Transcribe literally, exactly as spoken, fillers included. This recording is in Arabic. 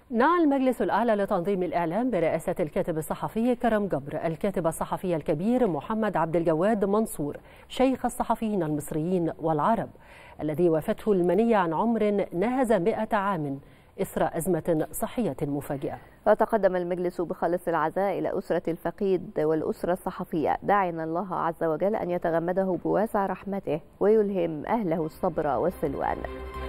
نعى المجلس الأعلى لتنظيم الإعلام برئاسة الكاتب الصحفي كرم جبر الكاتب الصحفي الكبير محمد عبد الجواد منصور شيخ الصحفيين المصريين والعرب الذي وافته المنية عن عمر ناهز مئة عام إثر أزمة صحية مفاجئة. وتقدم المجلس بخالص العزاء إلى أسرة الفقيد والأسرة الصحفية، داعيا الله عز وجل أن يتغمده بواسع رحمته ويلهم أهله الصبر والسلوان.